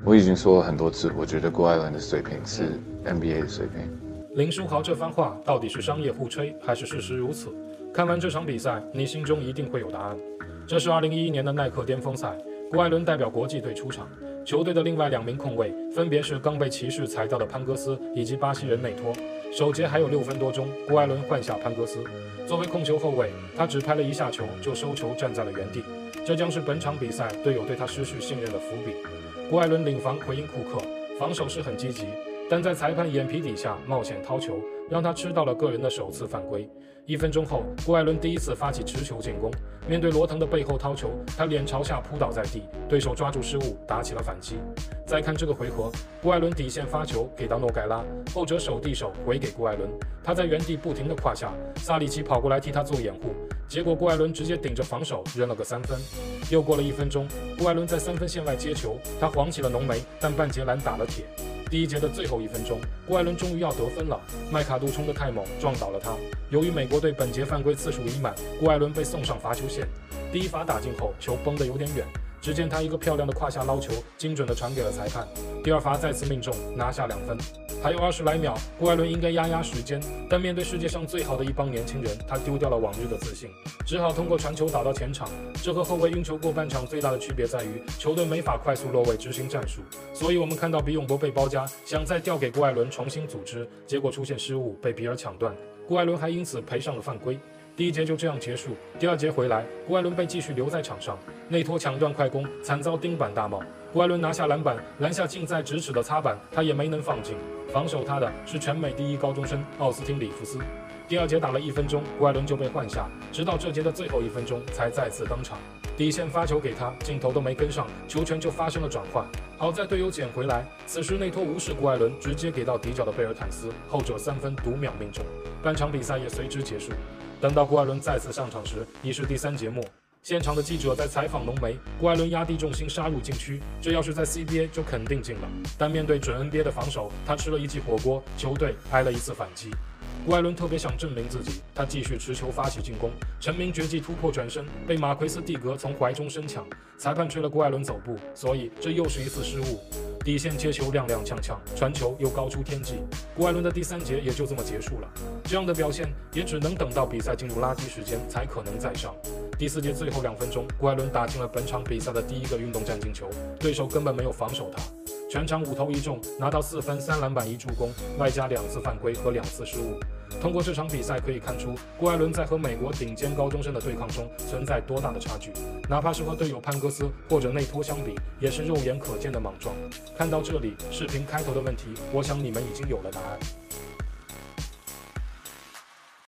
我已经说了很多次，我觉得郭艾伦的水平是 NBA 的水平。 林书豪这番话到底是商业互吹，还是事实如此？看完这场比赛，你心中一定会有答案。这是2011年的耐克巅峰赛，郭艾伦代表国际队出场，球队的另外2名控卫分别是刚被骑士裁掉的潘戈斯以及巴西人内托。首节还有6分多钟，郭艾伦换下潘戈斯，作为控球后卫，他只拍了1下球就收球站在了原地，这将是本场比赛队友对他失去信任的伏笔。郭艾伦领防奎因库克，防守是很积极，但在裁判眼皮底下冒险掏球，让他吃到了个人的首次犯规。1分钟后，郭艾伦第一次发起持球进攻，面对罗腾的背后掏球，他脸朝下扑倒在地，对手抓住失误，打起了反击。再看这个回合，郭艾伦底线发球给到诺盖拉，后者手递手回给郭艾伦，他在原地不停地胯下，萨里奇跑过来替他做掩护，结果郭艾伦直接顶着防守扔了个3分。又过了1分钟，郭艾伦在3分线外接球，他晃起了浓眉，但半截篮打了铁。第一节的最后1分钟，郭艾伦终于要得分了，麦卡杜冲得太猛，撞倒了他。由于美国队本节犯规次数已满，郭艾伦被送上罚球线。第一罚打进后，球崩得有点远，只见他一个漂亮的胯下捞球，精准地传给了裁判。第2罚再次命中，拿下2分。还有20来秒，郭艾伦应该压时间，但面对世界上最好的一帮年轻人，他丢掉了往日的自信，只好通过传球打到前场。这和后卫运球过半场最大的区别在于，球队没法快速落位执行战术，所以我们看到比永博被包夹，想再调给郭艾伦重新组织，结果出现失误，被比尔抢断，郭艾伦还因此赔上了犯规。第一节就这样结束。第2节回来，郭艾伦被继续留在场上，内托抢断快攻，惨遭钉板大帽。郭艾伦拿下篮板，篮下近在咫尺的擦板，他也没能放进。防守他的是全美第1高中生奥斯汀·里弗斯。第2节打了1分钟，郭艾伦就被换下，直到这节的最后1分钟才再次登场。底线发球给他，镜头都没跟上，球权就发生了转换。好在队友捡回来，此时内托无视郭艾伦，直接给到底角的贝尔坦斯，后者3分读秒命中。半场比赛也随之结束。等到郭艾伦再次上场时，已是第3节末。现场的记者在采访浓眉，郭艾伦压低重心杀入禁区，这要是在 CBA 就肯定进了。但面对准 NBA 的防守，他吃了一记火锅，球队挨了1次反击。郭艾伦特别想证明自己，他继续持球发起进攻，成名绝技突破转身，被马奎斯·蒂格从怀中伸抢，裁判吹了郭艾伦走步，所以这又是一次失误。底线接球踉踉跄跄，传球又高出天际，郭艾伦的第3节也就这么结束了。这样的表现也只能等到比赛进入垃圾时间才可能再上。第4节最后2分钟，郭艾伦打进了本场比赛的第1个运动战进球，对手根本没有防守他，全场5投1中，拿到4分、3篮板、1助攻，外加2次犯规和2次失误。通过这场比赛可以看出，郭艾伦在和美国顶尖高中生的对抗中存在多大的差距，哪怕是和队友潘戈斯或者内托相比，也是肉眼可见的莽撞。看到这里，视频开头的问题，我想你们已经有了答案。